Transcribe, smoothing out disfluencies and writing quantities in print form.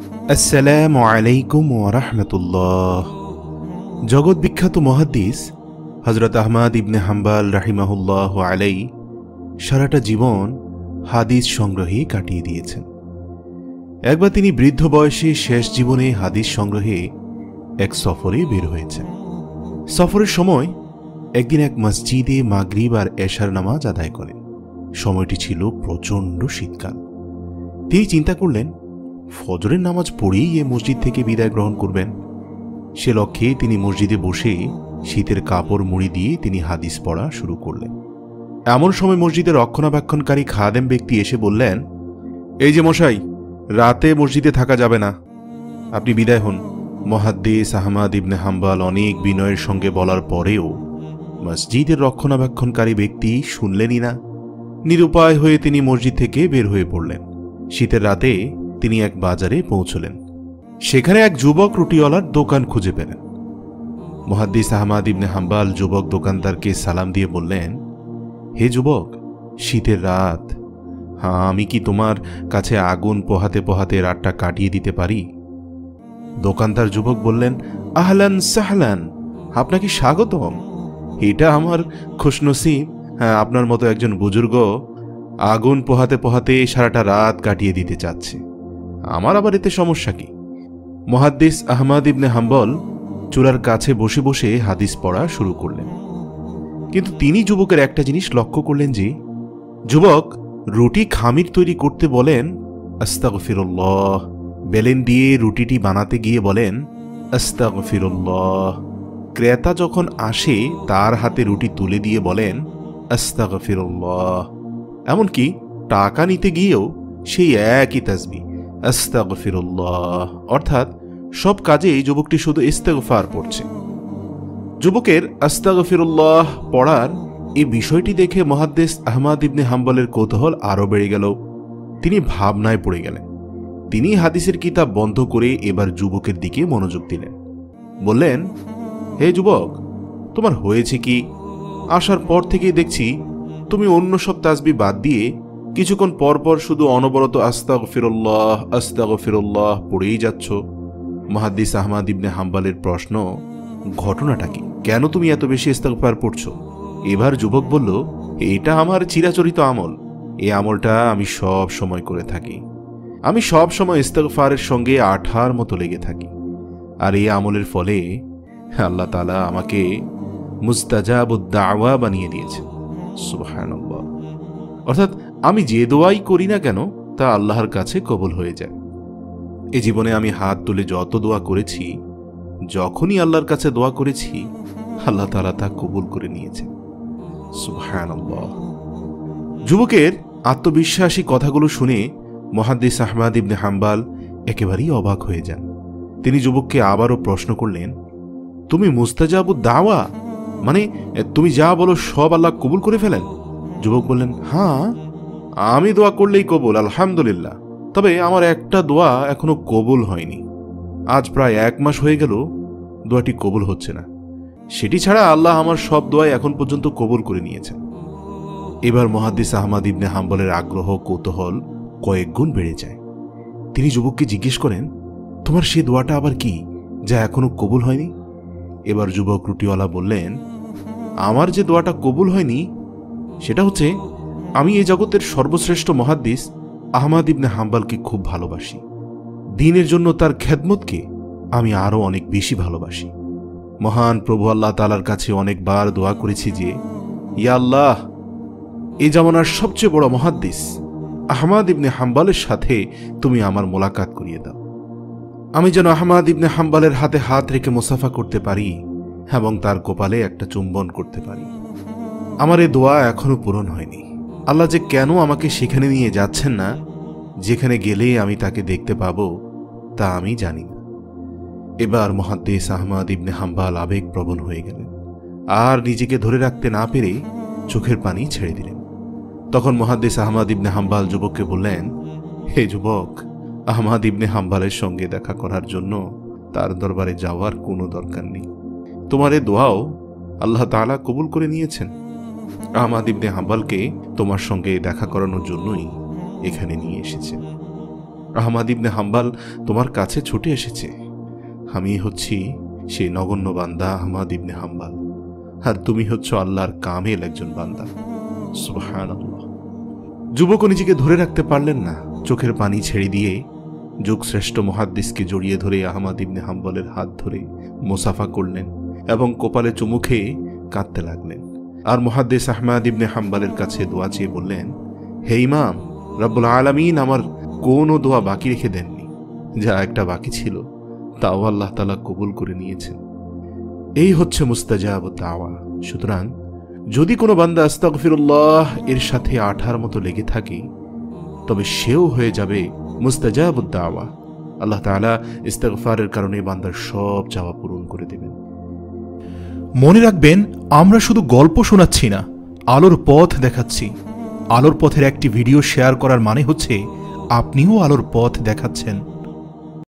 আসসালামু আলাইকুম ওয়া রাহমাতুল্লাহ। জগৎ বিখ্যাত মুহাদ্দিস হযরত আহমদ ইবনে হাম্বল রাহিমাহুল্লাহ আলাইহি সারাটা জীবন হাদিস সংগ্রহে কাটিয়ে দিয়েছেন। একবার তিনি বৃদ্ধ বয়সে শেষ জীবনে হাদিস সংগ্রহে এক সফরে বের হয়েছেন। সফরের সময় একদিন এক মসজিদে মাগরিব আর এশার নামাজ আদায় করেন। সময়টি ছিল প্রচণ্ড শীতকাল। তিনি চিন্তা করলেন, ফজরের নামাজ পড়েই এ মসজিদ থেকে বিদায় গ্রহণ করবেন। সে লক্ষ্যে তিনি মসজিদে বসে শীতের কাপড় মুড়ি দিয়ে তিনি হাদিস পড়া শুরু করলেন। এমন সময় মসজিদের রক্ষণাবেক্ষণকারী খাদেম ব্যক্তি এসে বললেন, এই যে মশাই, রাতে মসজিদে থাকা যাবে না, আপনি বিদায় হন। মুহাদ্দিস আহমদ ইবনে হাম্বল অনেক বিনয়ের সঙ্গে বলার পরেও মসজিদের রক্ষণাবেক্ষণকারী ব্যক্তি শুনলেনই না। নিরুপায় হয়ে তিনি মসজিদ থেকে বের হয়ে পড়লেন। শীতের রাতে তিনি এক বাজারে পৌঁছলেন। সেখানে এক যুবক রুটিওয়ালার দোকান খুঁজে পেলেন। মুহাদ্দিস আহমদ ইবনে হাম্বল যুবক দোকানদারকে সালাম দিয়ে বললেন, হে যুবক, শীতের রাত, আমি কি তোমার কাছে আগুন পোহাতে পোহাতে রাতটা কাটিয়ে দিতে পারি? দোকানদার যুবক বললেন, আহলান সাহলান, আপনাকে স্বাগতম। এটা আমার খুশনসিব, আপনার মতো একজন বুজুর্গ আগুন পোহাতে পোহাতে সারাটা রাত কাটিয়ে দিতে চাচ্ছে। আমার আবার এতে সমস্যা কি? মুহাদ্দিস আহমদ ইবনে হাম্বল চুলার কাছে বসে বসে হাদিস পড়া শুরু করলেন। কিন্তু তিনি যুবকের একটা জিনিস লক্ষ্য করলেন যে, যুবক রুটি খামির তৈরি করতে বলেন আস্তাগফিরুল্লাহ, বেলেন দিয়ে রুটিটি বানাতে গিয়ে বলেন আস্তাগফিরুল্লাহ। ক্রেতা যখন আসে তার হাতে রুটি তুলে দিয়ে বলেন আস্তাগফিরুল্লাহ। এমনকি টাকা নিতে গিয়েও সেই একই তাসবিহ আস্তাগফিরুল্লাহ। অর্থাৎ সব কাজে এই যুবকটি শুধু ইস্তেগফার পড়ছে। যুবকের আস্তাগফিরুল্লাহ পড়ার এই বিষয়টি দেখে মুহাদ্দিস আহমদ ইবনে হাম্বলের কৌতূহল আরও বেড়ে গেল। তিনি ভাবনায় পড়ে গেলেন। তিনি হাদিসের কিতাব বন্ধ করে এবার যুবকের দিকে মনোযোগ দিলেন। বললেন, হে যুবক, তোমার হয়েছে কি? আসার পর থেকেই দেখছি তুমি অন্য সব তাসবিহ বাদ দিয়ে কিছুক্ষণ পর পর শুধু অনবরত আস্তাগফিরুল্লাহ আস্তাগফিরুল্লাহ পড়েই যাচ্ছ। মুহাদ্দিস আহমদ ইবনে হাম্বলের প্রশ্ন, ঘটনাটা কি? কেন তুমি এত বেশি ইস্তেগফার পড়ছো? এবার যুবক বলল, এটা আমার চিরাচরিত আমল। এই আমলটা আমি সব সময় করে থাকি। আমি সব সময় ইস্তেগফারের সঙ্গে আঠার মতো লেগে থাকি। আর এই আমলের ফলে আল্লাহ তাআলা আমাকে মুস্তাজাবুদ দাওয়া বানিয়ে দিয়েছেন। সুবহানাল্লাহ। অর্থাৎ আমি যে দোয়াই করি না কেন তা আল্লাহর কাছে কবুল হয়ে যায়। এই জীবনে আমি হাত তুলে যত দোয়া করেছি, যখনই আল্লাহর কাছে দোয়া করেছি, আল্লাহ তাআলা তা কবুল করে নিয়েছেন। সুবহানাল্লাহ। যুবকের আত্মবিশ্বাসী কথাগুলো শুনে মুহাদ্দিস আহমদ ইবনে হাম্বল একেবারেই অবাক হয়ে যান। তিনি যুবককে আবারও প্রশ্ন করলেন, তুমি মুস্তাজাবুদ দাওয়া, মানে তুমি যা বলো সব আল্লাহ কবুল করে ফেলেন? যুবক বললেন, হ্যাঁ, আমি দোয়া করলেই কবুল, আলহামদুলিল্লাহ। তবে আমার একটা দোয়া এখনো কবুল হয়নি। আজ প্রায় 1 মাস হয়ে গেল দোয়াটি কবুল হচ্ছে না। সেটি ছাড়া আল্লাহ আমার সব দোয়াই এখন পর্যন্ত কবুল করে নিয়েছেন। এবার মুহাদ্দিস আহমদ ইবনে হাম্বলের আগ্রহ কৌতূহল কয়েক গুণ বেড়ে যায়। তিনি যুবককে জিজ্ঞেস করেন, তোমার সে দোয়াটা আবার কি যা এখনো কবুল হয়নি? এবার যুবক রুটিওয়ালা বললেন, আমার যে দোয়াটা কবুল হয়নি সেটা হচ্ছে, আমি এই জগতের সর্বশ্রেষ্ঠ মুহাদ্দিস আহমদ ইবনে হাম্বলকে খুব ভালোবাসি। দ্বীনের জন্য তার খেদমতকে আমি আরও অনেক বেশি ভালোবাসি। মহান প্রভু আল্লাহ তাআলার কাছে অনেকবার দোয়া করেছি যে, ইয়া আল্লাহ, এই জামানার সবচেয়ে বড় মুহাদ্দিস আহমদ ইবনে হাম্বলের সাথে তুমি আমার মোলাকাত করিয়ে দাও। আমি যেন আহমদ ইবনে হাম্বলের হাতে হাত রেখে মুসাফা করতে পারি এবং তার কপালে একটা চুম্বন করতে পারি। আমার এই দোয়া এখনো পূরণ হয়নি। আল্লাহ যে কেন আমাকে সেখানে নিয়ে যাচ্ছেন না, যেখানে গেলে আমি তাকে দেখতে পাবো, তা আমি জানি না। এবার মুহাদ্দিস আহমদ ইবনে হাম্বল আবেগপ্রবণ হয়ে গেলেন। আর নিজেকে ধরে রাখতে না পেরে চোখের পানি ছেড়ে দিলেন। তখন মুহাদ্দিস আহমদ ইবনে হাম্বল যুবককে বললেন, হে যুবক, আহমদ ইবনে হাম্বলের সঙ্গে দেখা করার জন্য তার দরবারে যাওয়ার কোনো দরকার নেই। তোমার এ দোয়াও আল্লাহ তাআলা কবুল করে নিয়েছেন। আহমদ ইবনে হাম্বলকে তোমার সঙ্গে দেখা করানোর জন্যই এখানে নিয়ে এসেছেন। আহমাদ ইবনে হাম্বাল তোমার কাছে ছুটে এসেছে। আমি হচ্ছি সেই নগণ্য বান্দা আহমাদ ইবনে হাম্বাল, আর তুমি হচ্ছ আল্লাহর কামেল একজন বান্দা। সুবহানাল্লাহ। যুবকও নিজেকে ধরে রাখতে পারলেন না, চোখের পানি ছেড়ে দিয়ে যুগশ্রেষ্ঠ মুহাদ্দিসকে জড়িয়ে ধরে আহমাদ ইবনে হাম্বলের হাত ধরে মুসাফা করলেন এবং কপালে চুমু খেয়ে কাঁদতে লাগলেন। আর মুহাদ্দিস আহমাদ ইবনে হাম্বলের কাছে দোয়া চেয়ে বললেন, হে ইমাম, রব্বুল আলামিন আমার কোনো দোয়া বাকি রেখে দেননি, যা একটা বাকি ছিল তাও আল্লাহ তাআলা কবুল করে নিয়েছেন। এই হচ্ছে মুস্তাজাবুদ দাওয়া। সুতরাং যদি কোনো বান্দা আস্তাগফিরুল্লাহ এর সাথে আঠার মতো লেগে থাকে, তবে সেও হয়ে যাবে মুস্তাজাবুদ দাওয়া। আল্লাহ তাআলা ইস্তিগফারের কারণে বান্দার সব চাওয়া পূরণ করে দেবেন। মনে রাখবেন, আমরা শুধু গল্প শোনাচ্ছি না, আলোর পথ দেখাচ্ছি। আলোর পথের একটি ভিডিও শেয়ার করার মানে হচ্ছে আপনিও আলোর পথ দেখাচ্ছেন।